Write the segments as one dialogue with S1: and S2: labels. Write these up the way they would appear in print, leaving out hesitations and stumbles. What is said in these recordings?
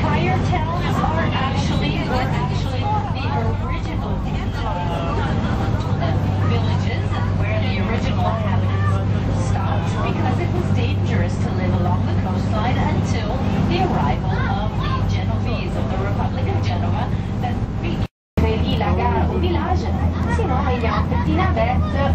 S1: fire towns were actually the original villages where the original inhabitants stopped because it was dangerous to live along the coastline until the arrival of the Genovese of the Republic of Genoa that la gare au village, sinon il y a un petit navette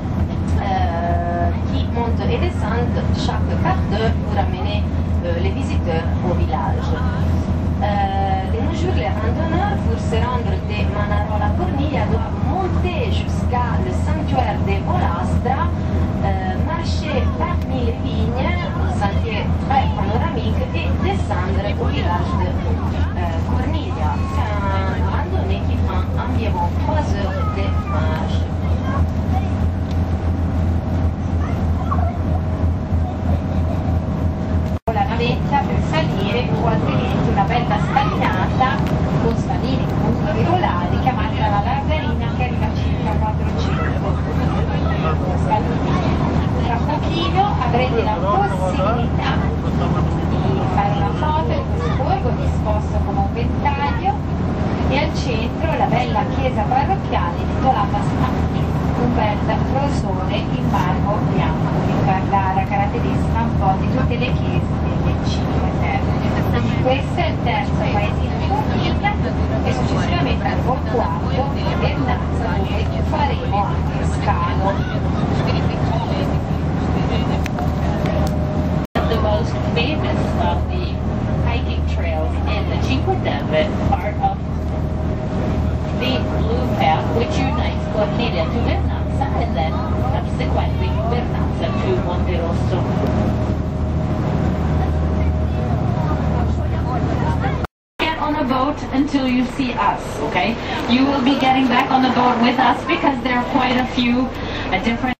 S1: qui monte et descend chaque quart d'heure pour amener les visiteurs au village. De nos jours, les randonneurs, pour se rendre de Manarola à Corniglia, doivent monter jusqu'à le sanctuaire de Volastra, marcher parmi les vignes, un sentier très panoramique, et descendre au village de Corniglia. C'est un randonnée qui prend environ 3 heures de marche. La navetta per salire o altrimenti una bella scalinata con spanini comunque regolari chiamata la Largarina, che arriva a circa 400 scalini. Tra pochino avrete la possibilità di fare una foto in questo borgo disposto come un ventaglio e al centro la bella chiesa parrocchiale titolata Spagni, un bel rosone in marmo bianco, la caratteristica un po' di tutte le chiese delle 5 Terre. Questo è il terzo paesino di Corniglia e successivamente il quarto di Vernazza, dove faremo anche scalo. The most famous of the hiking trails in the Cinque Terre part of the Blue Path, which unites Corniglia to Vernazza and then subsequently Vernazza to Monterosso. Get on a boat until you see us, okay? You will be getting back on the boat with us because there are quite a few different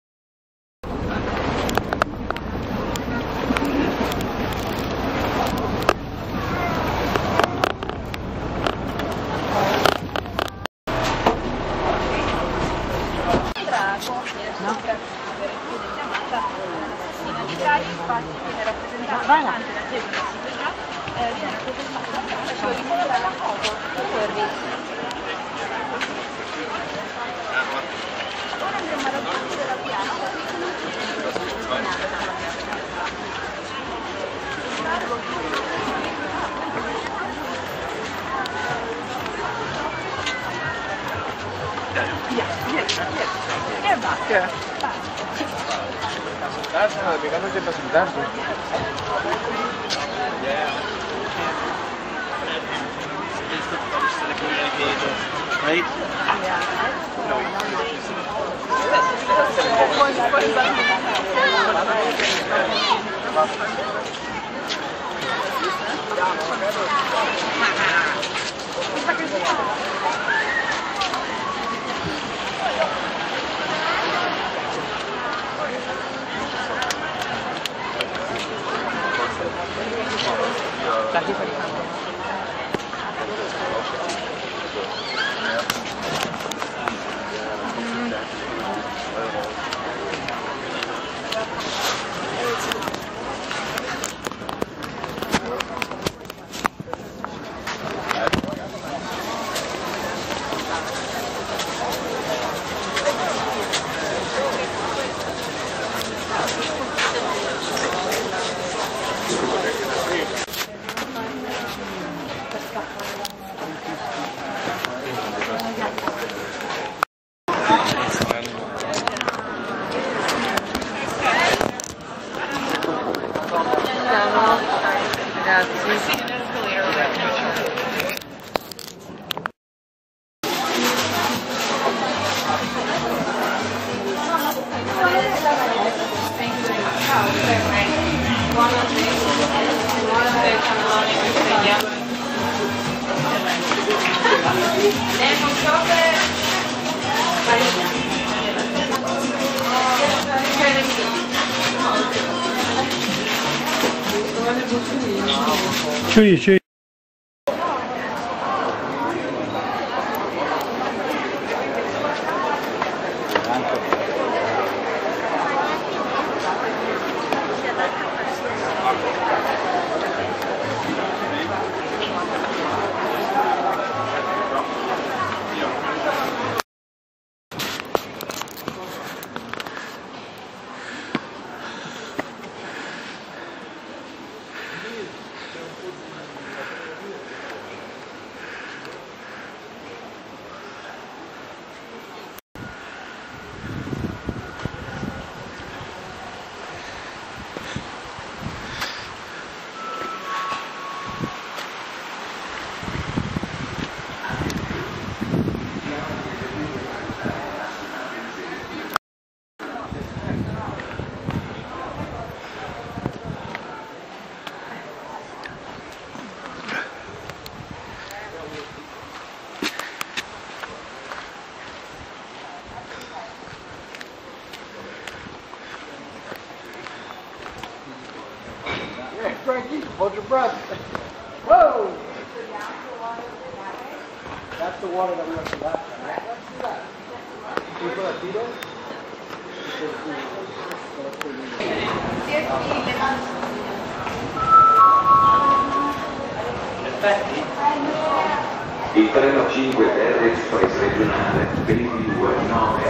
S2: Right?
S3: Sì. Hey, Frankie, hold your breath. Whoa! That's the water that we went to last time, right? Let's do that. Can you put our feet in?
S4: Il treno 5 Terra Express regionale 22-9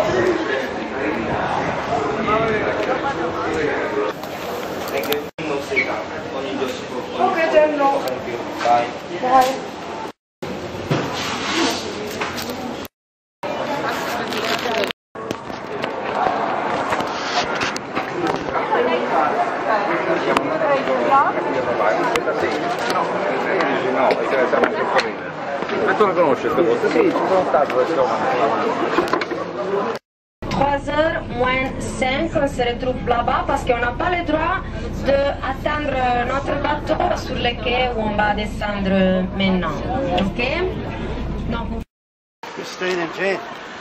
S2: è che non si cambia, ogni giorno si può.
S5: Ok, Gianno.
S2: Vai.
S5: Vai.
S3: Tu la conosci questa cosa? Sì, ci sono stato questo.
S5: 3h moins 5, on se retrouve là-bas parce qu'on n'a pas le droit d'attendre notre bateau sur le quai où on va descendre maintenant. Ok? Donc,
S2: Stay in jail.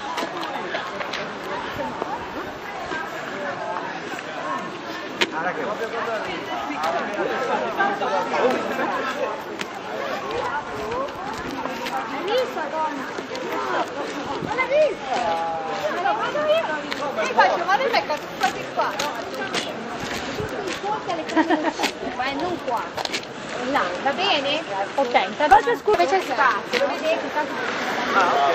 S6: Hai visto, donna? Non l'hai visto? Me lo vado io. Io faccio, vado in becca, quasi qua. Ma non qua. Là, va bene? Ok, cosa scusa? C'è spazio, lo vedete?
S2: Ah, ok.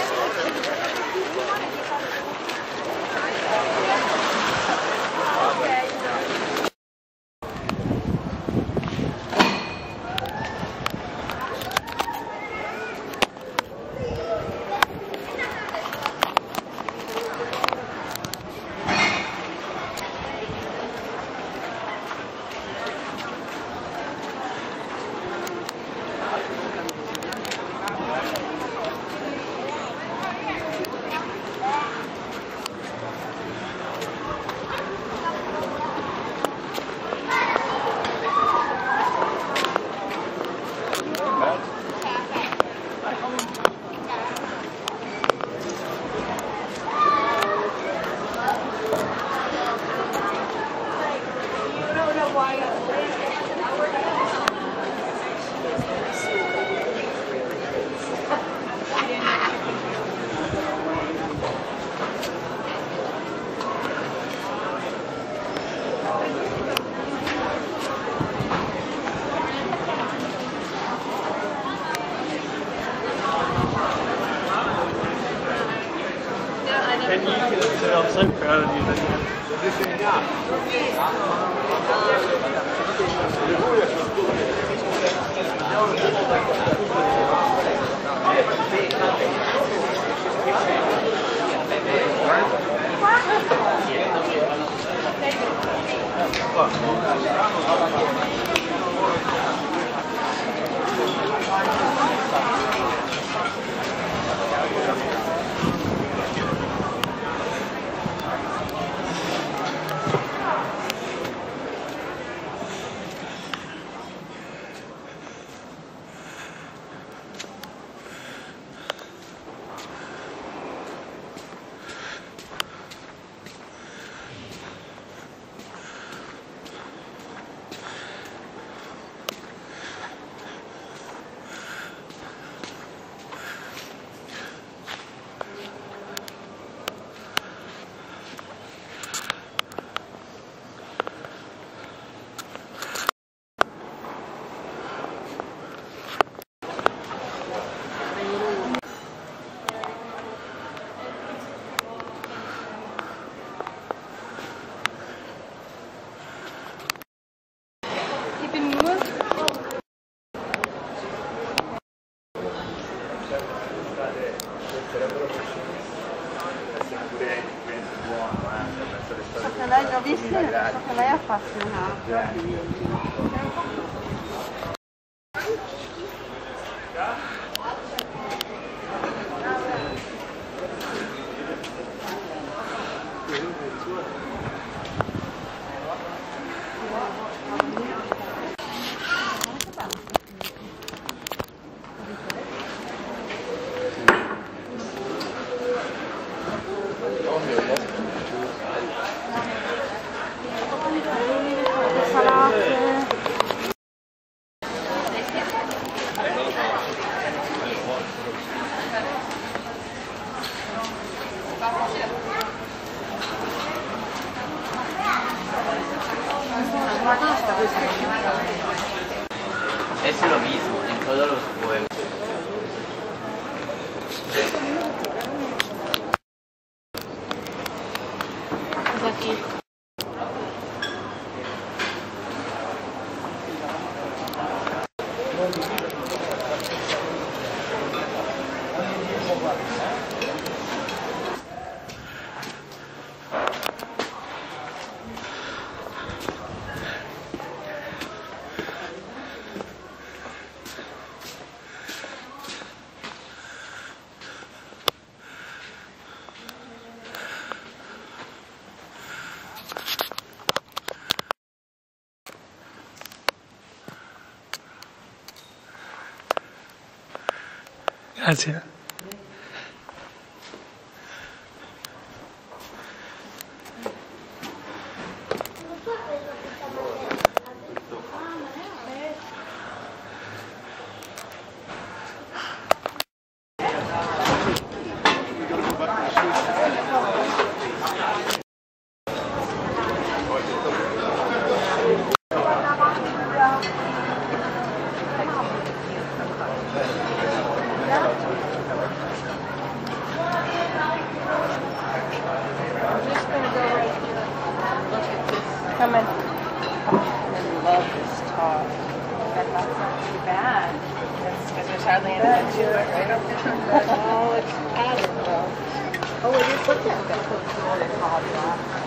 S2: I'm so proud of you.
S6: So che lei l'ho visto, so che lei è appassionata. Salate.
S2: Es lo mismo en todos los juegos.
S7: Grazie.
S6: Come in. I love this top. That's not too bad. That's because there's hardly anything to it, right? Oh, it's pattern though. Oh, it is. What's that? That's what they call it.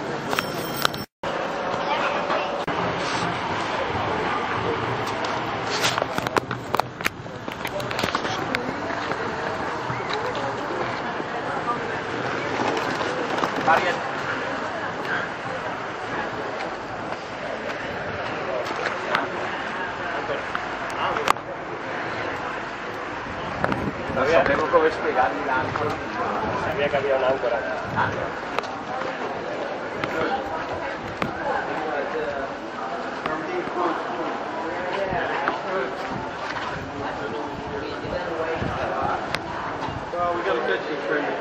S2: Non sapevo come spiegargli l'ancora.
S3: Sabia che aveva un'ancora. Well, we got a good tree.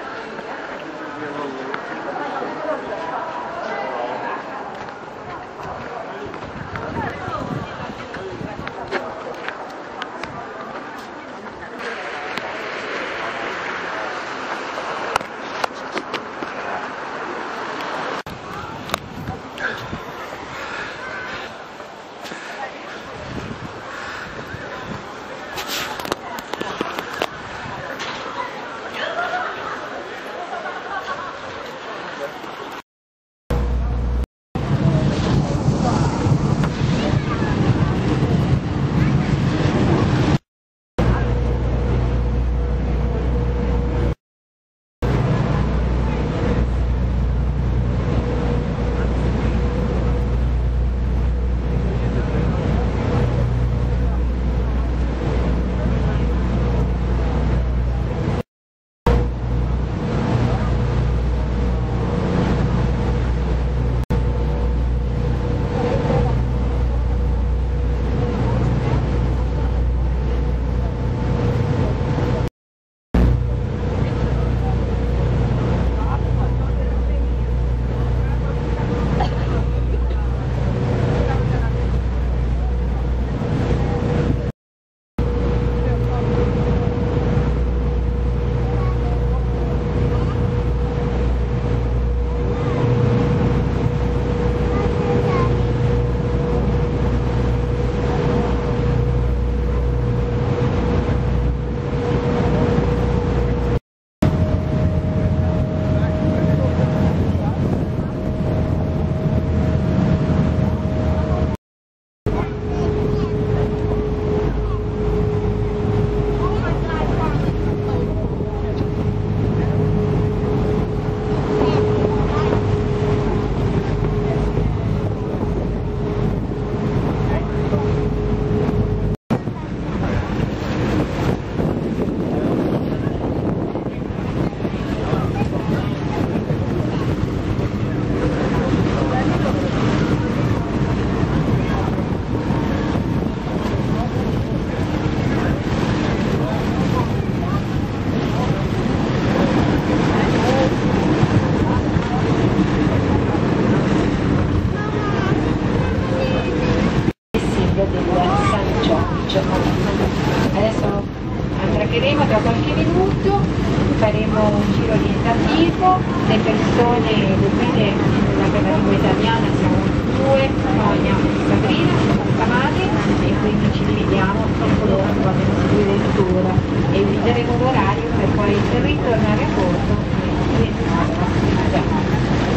S1: village. Adesso attraccheremo tra qualche minuto, faremo un giro orientativo, le persone, le guide per la lingua italiana siamo due, Sonia e Sabrina, sono scamati e quindi ci dividiamo con coloro che vogliono seguire il tour e vi daremo l'orario per poi ritornare a bordo e iniziare la prossima giornata.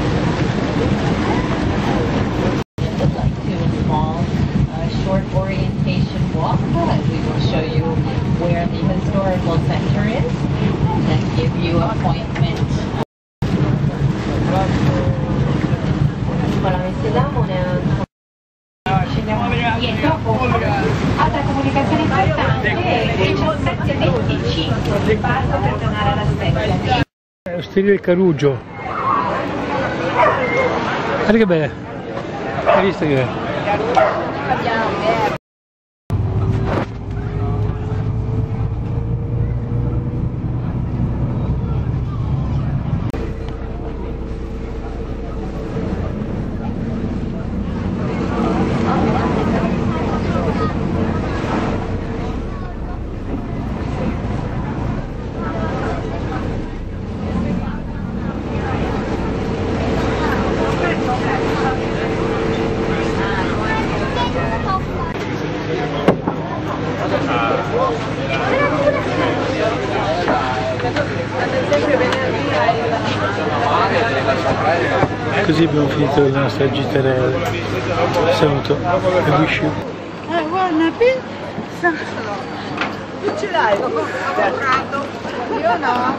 S7: Short orientation walk, and we will show you where the historical center is and give you appointments.
S1: Altra comunicazione importante è 17:25, il parco per tornare alla Spezia.
S3: Osteria del Carugio. Guarda che bella. Hai visto che bella? Così abbiamo finito la nostra gita reale. Saluto e wish you.
S6: Guarda, pizza! Tu ce l'hai? Io no.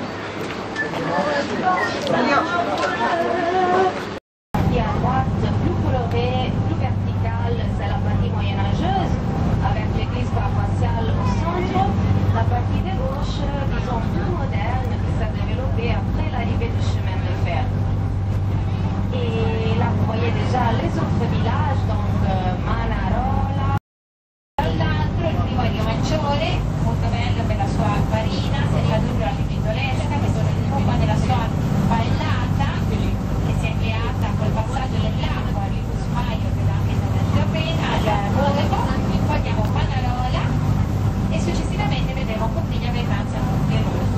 S1: Il y a à droite, plus colorée, plus verticale, c'est la partie moyenâgeuse, avec l'église paroissiale au centre. La partie de gauche, disons, plus moderne, qui s'est développée après l'arrivée du chemin de fer. Et là, vous voyez déjà les autres villages, donc Manarola. L'altro, il primo è Riomaggiore, molto bello per la sua farina, Serradura Pipitolesca, che sono il nome della sua ballata, che si è creata col passaggio dell'acqua, il Cusmaio, che l'ha detto appena, al Borgo, poi abbiamo Manarola e successivamente vedremo Corniglia Vernazza Monte Rosso.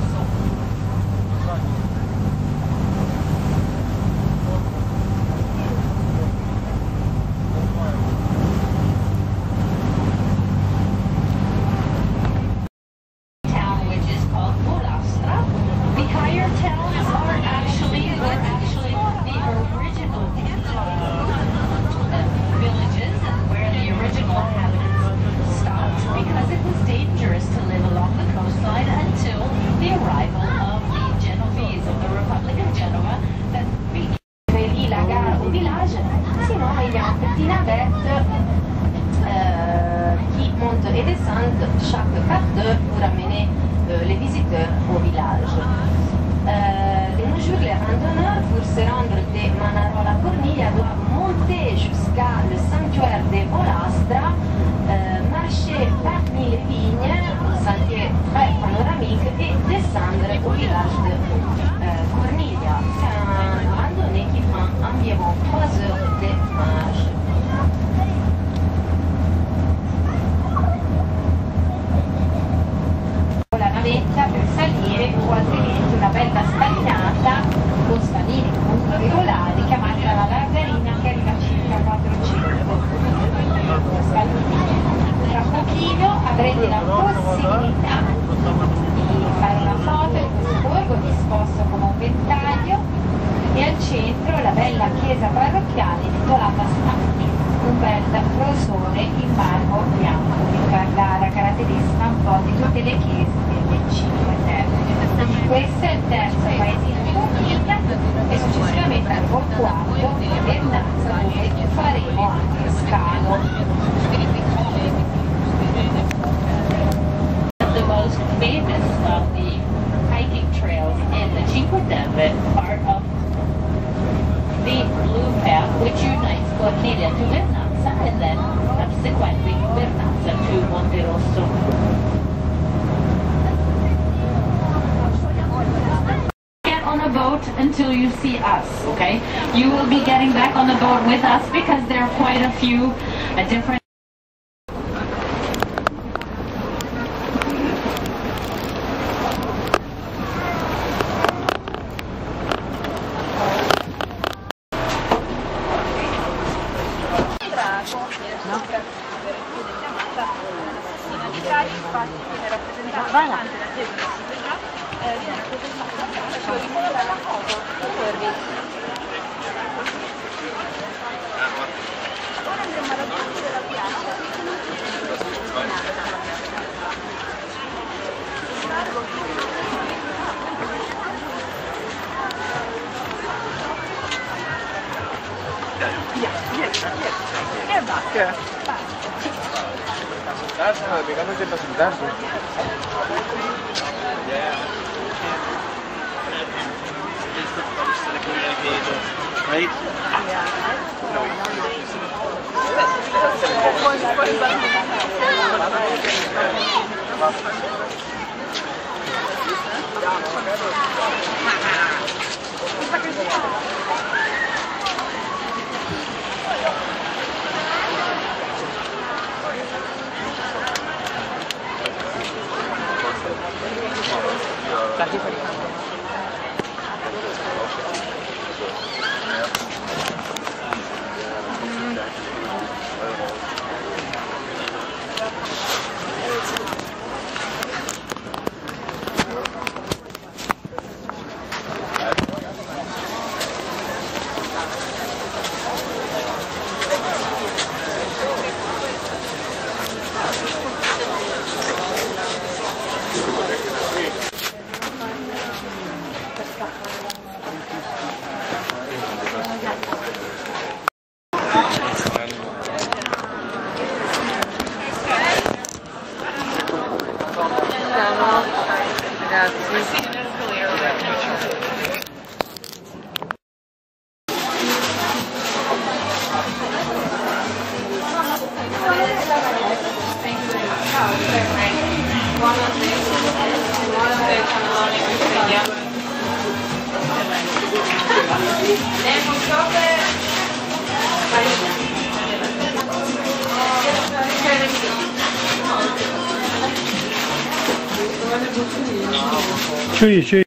S1: Et descendent chaque quart d'heure pour amener les visiteurs au village. De nos jours, les randonneurs, pour se rendre de Manarola à Corniglia, doivent monter jusqu'à le sanctuaire de Olastra, marcher parmi les vignes, un sentier très panoramique, et descendre au village de Corniglia. C'est une randonnée qui prend environ 3 heures de marche. Per salire o altrimenti una bella stagnata con spadini comunque regolari chiamati la Largarina, che arriva a circa 400 scalini. Tra pochino avrete la possibilità di fare una foto in questo borgo disposto come un ventaglio e al centro la bella chiesa parrocchiale titolata Staffi, un bel rosone in marmo bianco, la caratteristica un po' di tutte le chiese delle 5 Terre. Questo è il terzo paesino di Corniglia e successivamente al quarto, Vernazza, dove faremo anche scalo.
S7: The most famous of the hiking trails in the Cinque Terre, part of the Blue Path, which unites Corniglia to Vernazza and then subsequently Vernazza to Monte Rosso. Get on a boat until you see us, okay? You will be getting back on the boat with us because there are quite a few different
S6: infatti viene rappresentata davanti alla chiesa della città, viene rappresentata dalla foto. Ora andremo a raggiungere la
S3: Get back. That's how they become a different dancer. Right?
S8: Sì.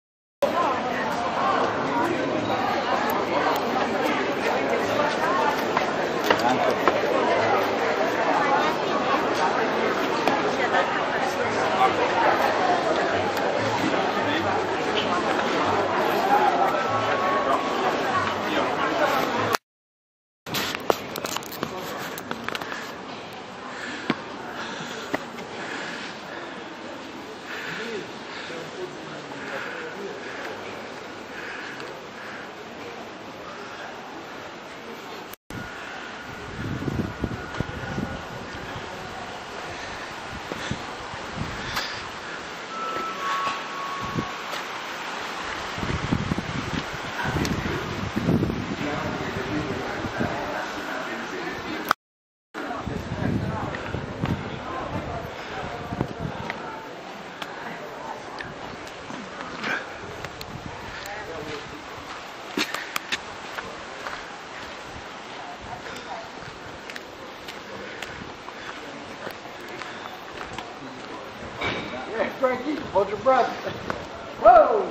S3: Frankie, hold your breath. Whoa!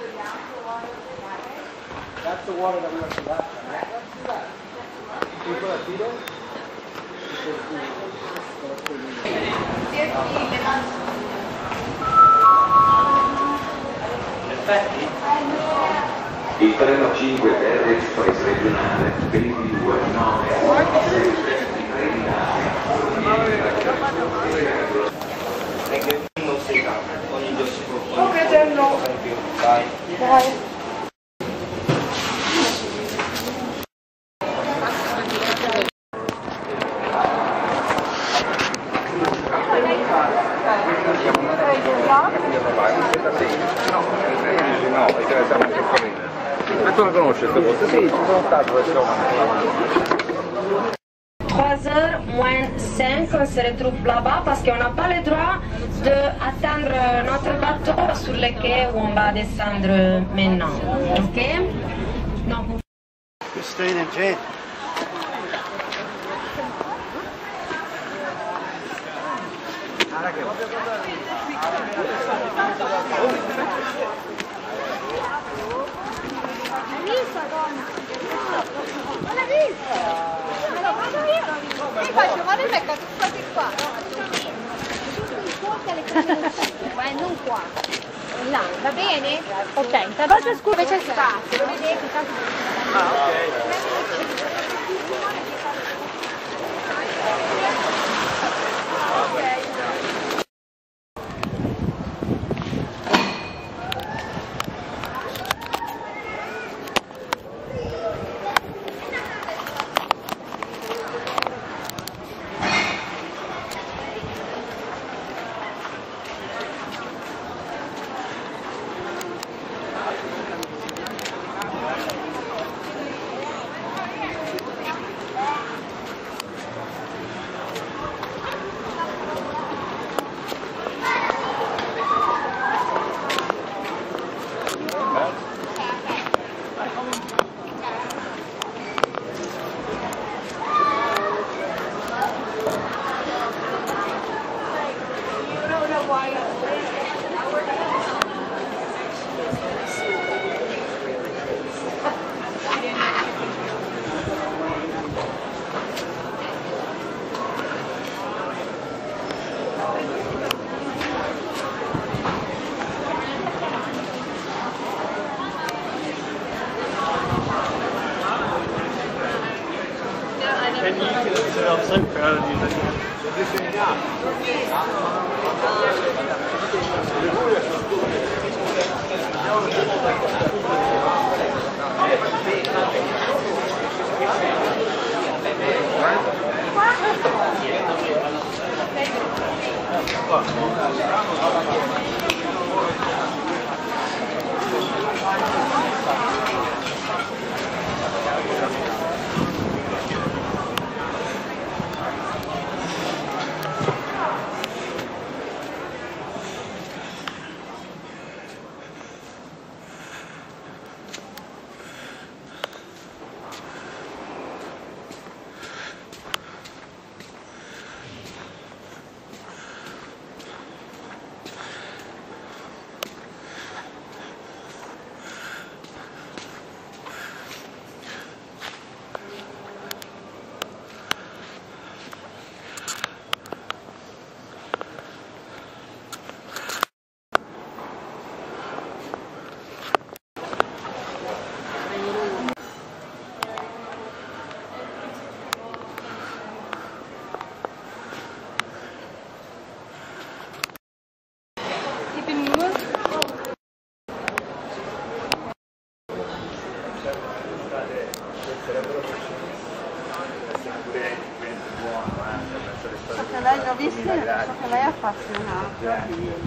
S3: That's the water that we went to last time, right? Let's do that. Can you put our feet in?
S4: Il treno 5 Terra Express regionale 22 9 di
S2: non si cambia, ogni giorno si può.
S3: Ok, Tenno.
S2: Dai.
S3: Dai.
S9: No, è che ne siamo anche fuori. Ma tu la conosci questo posto? Sì, ci sono stato questo.
S5: 3h moins 5, on se retrouve là-bas parce qu'on n'a pas le droit d'attendre notre bateau sur le quai où on va descendre maintenant. Ok? Donc,
S3: You're staying in jail.
S6: Hai visto, donna? Non l'hai visto? Me lo vado io. Rebecca, tu fatti qua. Ma non qua. Là, va bene? Ok, cosa scusa c'è spazio, lo vedete?
S2: Ah, ok. And you can, I'm so proud of you.
S6: L'ho visto, so che lei è appassionata.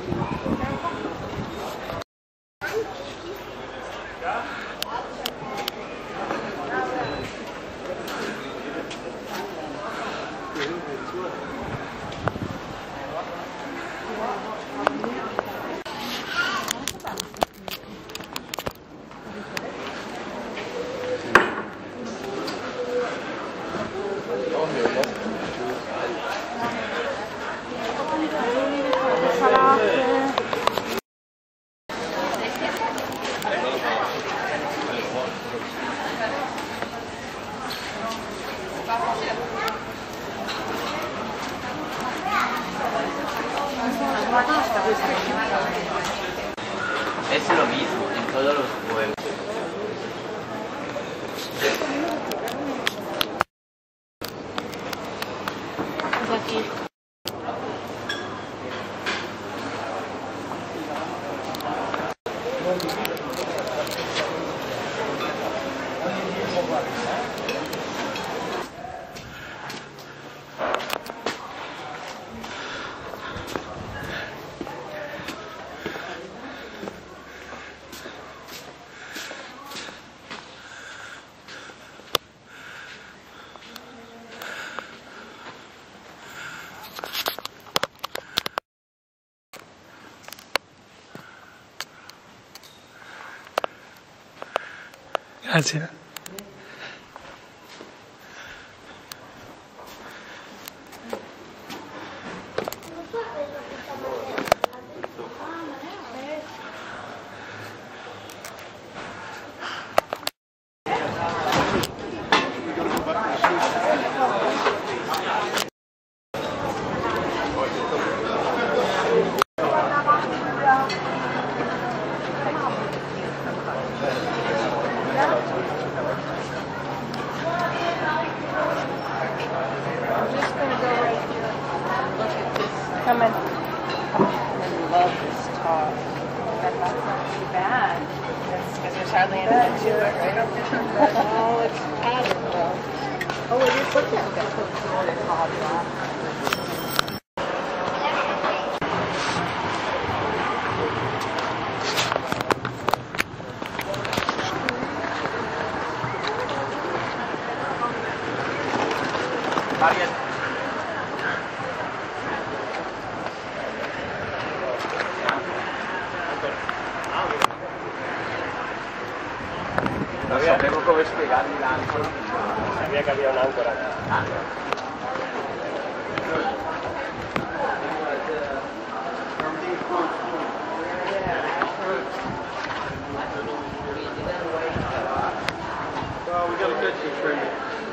S2: Es lo mismo en todos los pueblos.
S3: Grazie.
S6: Come in. I love this top. That's not too bad. Because there's hardly anything to it, right? Oh, it's padded though. Oh, it is looking at that.
S9: Non sapevo come spiegargli l'ancora.
S3: Sabia che aveva un'ancora. Well, we gotta catch this thing.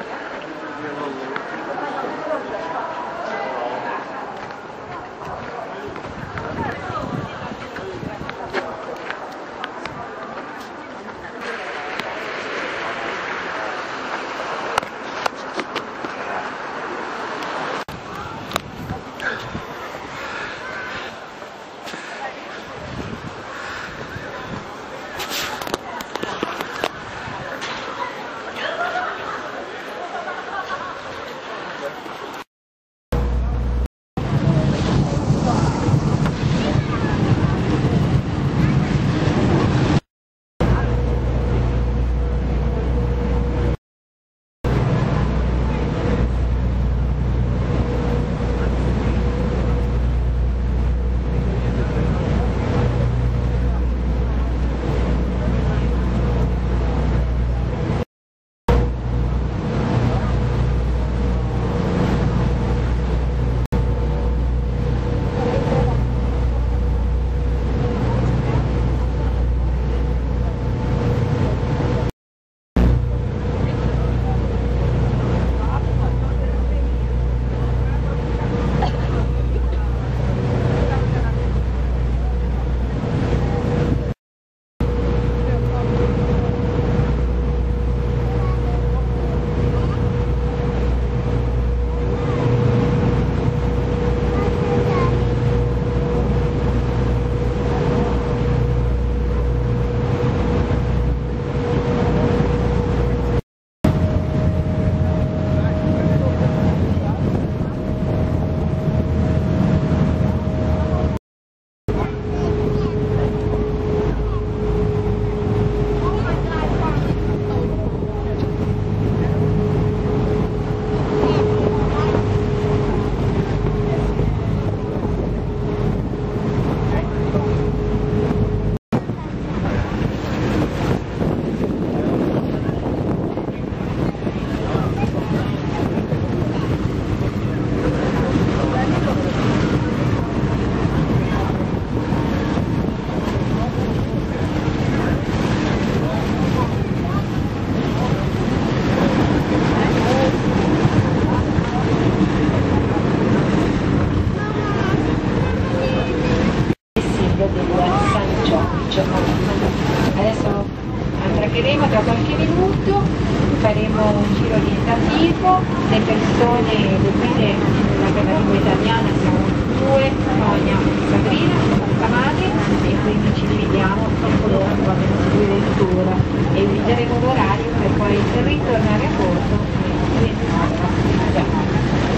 S1: Adesso attraccheremo tra qualche minuto, faremo un giro orientativo, le persone, le guide della lingua italiana siamo due, Sonia e Sabrina, la madre, e quindi ci dividiamo con coloro che vogliono seguire il tour e guideremo l'orario per poi ritornare a bordo e rientrare.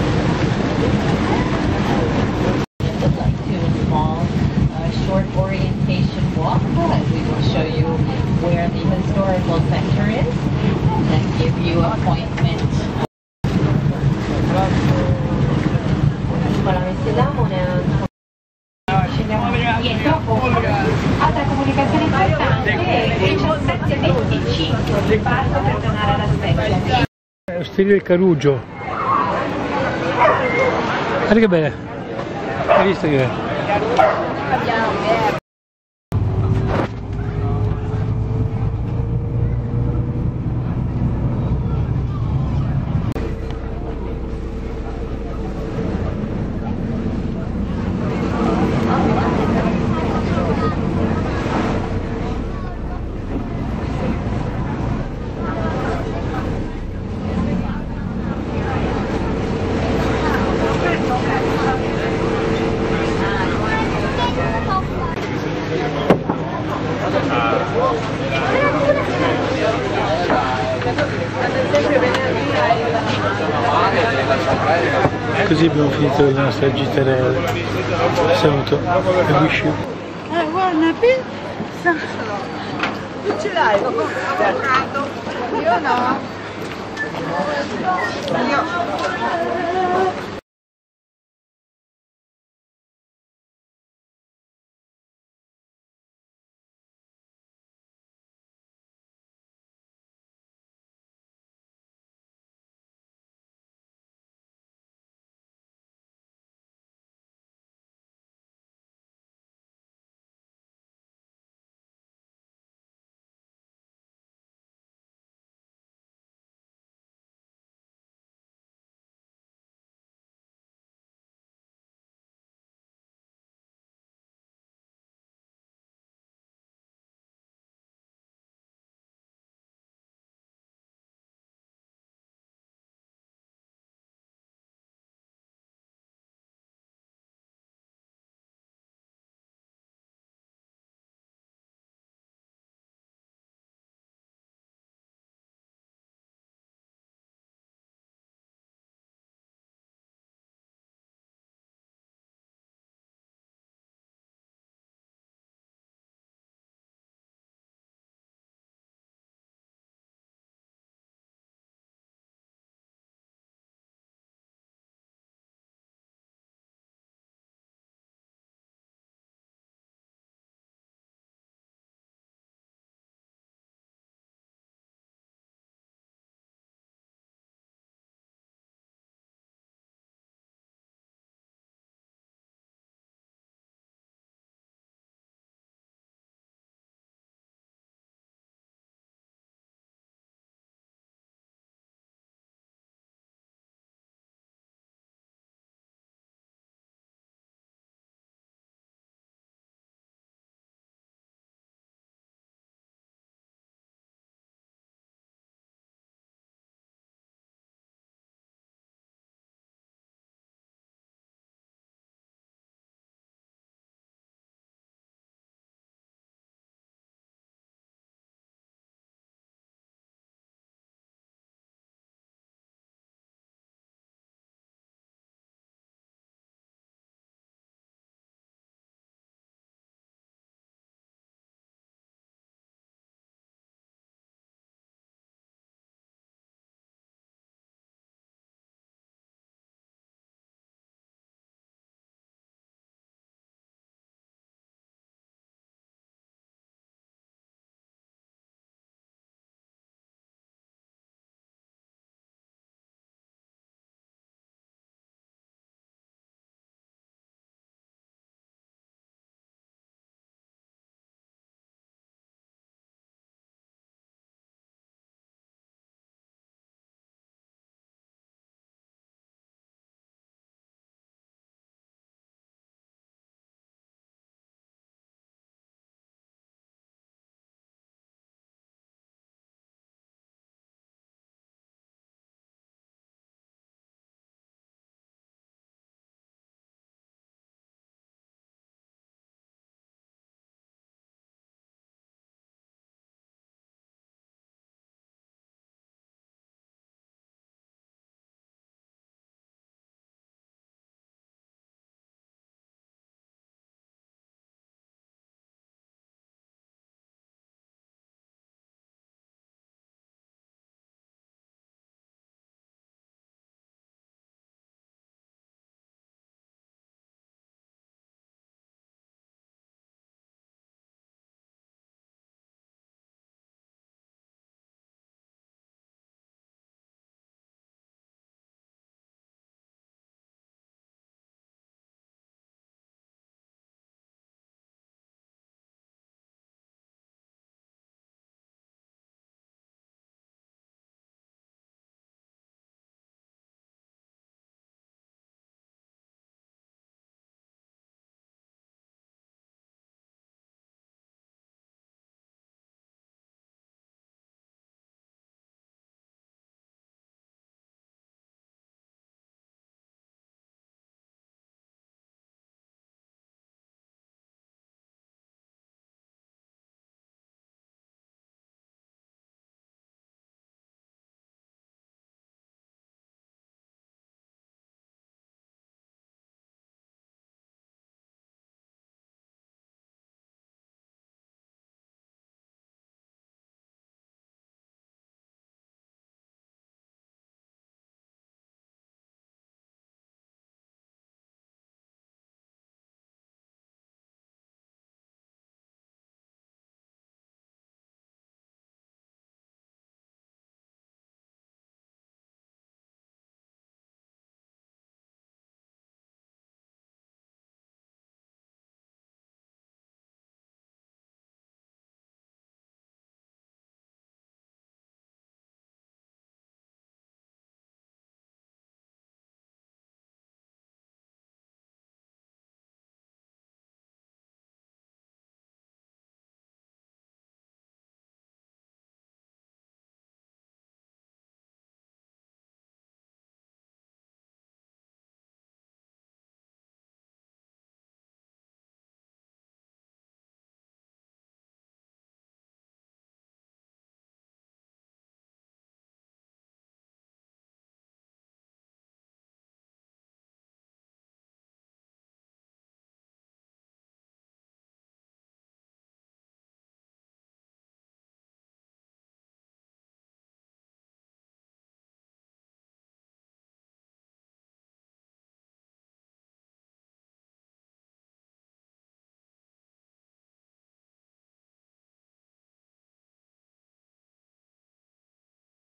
S7: Short orientation walk. We will show you where the historical center is and give you appointment.
S1: Voilà, vediamo scendiamo dietro. Altra comunicazione importante è 17:25 il parco per tornare alla Spezia.
S3: Osteria del Carugio. Guarda che bella. Hai visto che è? così abbiamo finito le nostre gitere saluto e wish you.
S6: Guarda, pizza! Tu ce l'hai? L'ho comprato. Io no. Io.